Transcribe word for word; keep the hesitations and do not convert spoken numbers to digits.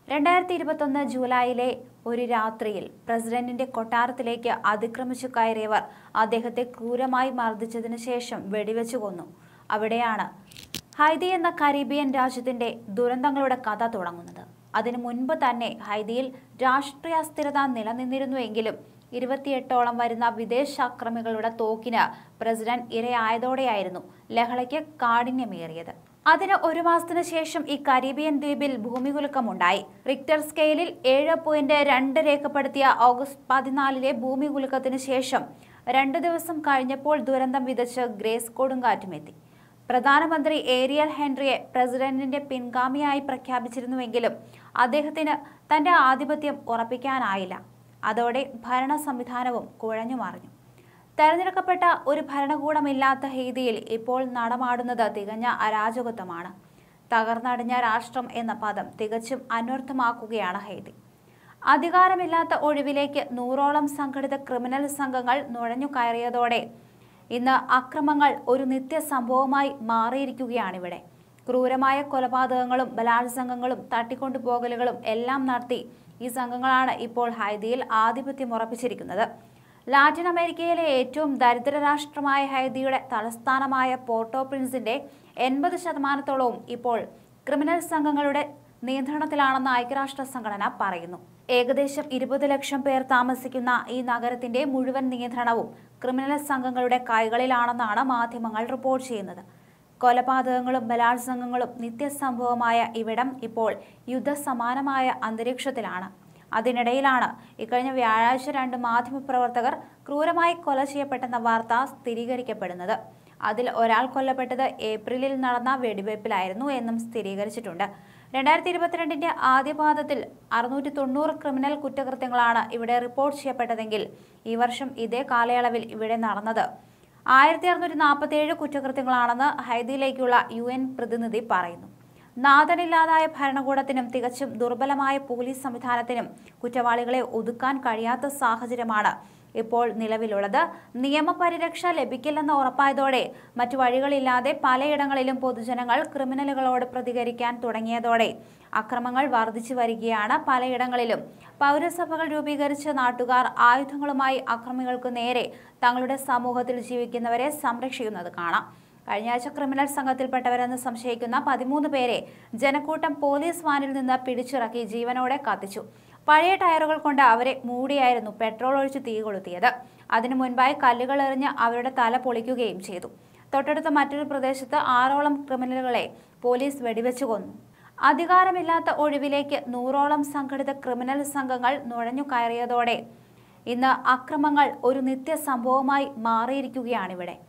രണ്ടായിരത്തി ഇരുപത്തൊന്ന് ജൂലൈയിലെ ഒരു രാത്രിയിൽ പ്രസിഡന്റിന്റെ കൊട്ടാരത്തിലേക്ക് അതിക്രമിച്ചു കയറിയവർ അദ്ദേഹത്തെ ക്രൂരമായി മർദ്ദിച്ചതിനു ശേഷം വെടിവെച്ചു കൊന്നു. അവിടെയാണ് ഹൈതി എന്ന കരീബിയൻ രാജ്യത്തിന്റെ ദുരന്തങ്ങളുടെ കഥ തുടങ്ങുന്നത്. അതിനു മുൻപ് തന്നെ ഹൈതിയിൽ രാഷ്ട്രീയ അസ്ഥിരത നിലനിന്നിരുന്നുവെങ്കിലും ഇരുപത്തിയെട്ടോളം വരുന്ന വിദേശാക്രമികളുടെ തോക്കിന് പ്രസിഡന്റ് ഇരയായതോടെയായിരുന്നു ലഹളയ്ക്ക് കാഠിന്യമേറിയത്. അതിന് ഒരു മാസത്തിനു ശേഷം ഈ കരീബിയൻ ദ്വീപിൽ ഭൂമികുലുക്കമുണ്ടായി. റിക്ടർ സ്കെയിലിൽ ഏഴ് പോയിന്റ് രണ്ട് രേഖപ്പെടുത്തിയ ഓഗസ്റ്റ് പതിനാലിലെ ഭൂമികുലുക്കത്തിന് ശേഷം രണ്ടു ദിവസം കഴിഞ്ഞപ്പോൾ ദുരന്തം വിതച്ച് ഗ്രേസ് കൊടുങ്കാറ്റുമെത്തി. പ്രധാനമന്ത്രി ഏരിയൽ ഹെൻറിയെ പ്രസിഡന്റിന്റെ പിൻഗാമിയായി പ്രഖ്യാപിച്ചിരുന്നുവെങ്കിലും അദ്ദേഹത്തിന് തന്റെ ആധിപത്യം ഉറപ്പിക്കാനായില്ല. അതോടെ ഭരണ സംവിധാനവും കുഴഞ്ഞു മറിഞ്ഞു. തെരഞ്ഞെടുക്കപ്പെട്ട ഒരു ഭരണകൂടമില്ലാത്ത ഹെയ്തിയിൽ ഇപ്പോൾ നടമാടുന്നത് തികഞ്ഞ അരാജകത്വമാണ്. തകർന്നടിഞ്ഞ രാഷ്ട്രം എന്ന പദം തികച്ചും അന്വർത്ഥമാക്കുകയാണ് ഹെയ്തി. അധികാരമില്ലാത്ത ഒഴിവിലേക്ക് നൂറോളം സംഘടിത ക്രിമിനൽ സംഘങ്ങൾ നുഴഞ്ഞു കയറിയതോടെ ഇന്ന് അക്രമങ്ങൾ ഒരു നിത്യസംഭവമായി മാറിയിരിക്കുകയാണിവിടെ. ക്രൂരമായ കൊലപാതകങ്ങളും ബലാത്സംഗങ്ങളും തട്ടിക്കൊണ്ടുപോകലുകളും എല്ലാം നടത്തി ഈ സംഘങ്ങളാണ് ഇപ്പോൾ ഹൈതിയിൽ ആധിപത്യം ഉറപ്പിച്ചിരിക്കുന്നത്. ലാറ്റിൻ അമേരിക്കയിലെ ഏറ്റവും ദരിദ്ര രാഷ്ട്രമായ ഹൈതിയുടെ തലസ്ഥാനമായ പോർട്ടോ പ്രിൻസിന്റെ എൺപത് ശതമാനത്തോളവും ഇപ്പോൾ ക്രിമിനൽ സംഘങ്ങളുടെ നിയന്ത്രണത്തിലാണെന്ന് ഐക്യരാഷ്ട്ര സംഘടന പറയുന്നു. ഏകദേശം ഇരുപത് ലക്ഷം പേർ താമസിക്കുന്ന ഈ നഗരത്തിന്റെ മുഴുവൻ നിയന്ത്രണവും ക്രിമിനൽ സംഘങ്ങളുടെ കൈകളിലാണെന്നാണ് മാധ്യമങ്ങൾ റിപ്പോർട്ട് ചെയ്യുന്നത്. കൊലപാതകങ്ങളും ബലാത്സംഗങ്ങളും നിത്യസംഭവമായ ഇവിടം ഇപ്പോൾ യുദ്ധസമാനമായ അന്തരീക്ഷത്തിലാണ്. അതിനിടയിലാണ് ഇക്കഴിഞ്ഞ വ്യാഴാഴ്ച രണ്ട് മാധ്യമപ്രവർത്തകർ ക്രൂരമായി കൊല ചെയ്യപ്പെട്ടെന്ന വാർത്ത സ്ഥിരീകരിക്കപ്പെടുന്നത്. അതിൽ ഒരാൾ കൊല്ലപ്പെട്ടത് ഏപ്രിലിൽ നടന്ന വെടിവയ്പിലായിരുന്നു എന്നും സ്ഥിരീകരിച്ചിട്ടുണ്ട്. രണ്ടായിരത്തി ഇരുപത്തിരണ്ടിന്റെ ആദ്യപാദത്തിൽ അറുന്നൂറ്റി തൊണ്ണൂറ് ക്രിമിനൽ കുറ്റകൃത്യങ്ങളാണ് ഇവിടെ റിപ്പോർട്ട് ചെയ്യപ്പെട്ടതെങ്കിൽ ഈ വർഷം ഇതേ കാലയളവിൽ ഇവിടെ നടന്നത് ആയിരത്തി അറുന്നൂറ്റി നാൽപ്പത്തി ഏഴ് കുറ്റകൃത്യങ്ങളാണെന്ന് ഹൈതിയിലേക്കുള്ള യു എൻ പ്രതിനിധി പറയുന്നു. നാഥനില്ലാതായ ഭരണകൂടത്തിനും തികച്ചും ദുർബലമായ പോലീസ് സംവിധാനത്തിനും കുറ്റവാളികളെ ഒതുക്കാൻ കഴിയാത്ത സാഹചര്യമാണ് ഇപ്പോൾ നിലവിലുള്ളത്. നിയമപരിരക്ഷ ലഭിക്കില്ലെന്ന് ഉറപ്പായതോടെ മറ്റു വഴികളില്ലാതെ പലയിടങ്ങളിലും പൊതുജനങ്ങൾ ക്രിമിനലുകളോട് പ്രതികരിക്കാൻ തുടങ്ങിയതോടെ അക്രമങ്ങൾ വർദ്ധിച്ചു വരികയാണ്. പലയിടങ്ങളിലും പൗരസഭകൾ രൂപീകരിച്ച നാട്ടുകാർ ആയുധങ്ങളുമായി അക്രമികൾക്ക് നേരെ തങ്ങളുടെ സമൂഹത്തിൽ ജീവിക്കുന്നവരെ സംരക്ഷിക്കുന്നത് കാണാം. കഴിഞ്ഞയാഴ്ച ക്രിമിനൽ സംഘത്തിൽപ്പെട്ടവരെന്ന് സംശയിക്കുന്ന പതിമൂന്ന് പേരെ ജനക്കൂട്ടം പോലീസ് വാനിൽ നിന്ന് പിടിച്ചിറക്കി ജീവനോടെ കത്തിച്ചു. പഴയ ടയറുകൾ കൊണ്ട് അവരെ മൂടിയായിരുന്നു പെട്രോൾ ഒഴിച്ച് തീ കൊളുത്തിയത്. അതിനു മുൻപായി കല്ലുകൾ എറിഞ്ഞ് അവരുടെ തല പൊളിക്കുകയും ചെയ്തു. തൊട്ടടുത്ത മറ്റൊരു പ്രദേശത്ത് ആറോളം ക്രിമിനലുകളെ പോലീസ് വെടിവെച്ചു കൊന്നു. അധികാരമില്ലാത്ത ഒഴിവിലേക്ക് നൂറോളം സംഘടിത ക്രിമിനൽ സംഘങ്ങൾ നുഴഞ്ഞു കയറിയതോടെ ഇന്ന് അക്രമങ്ങൾ ഒരു നിത്യസംഭവമായി മാറിയിരിക്കുകയാണിവിടെ.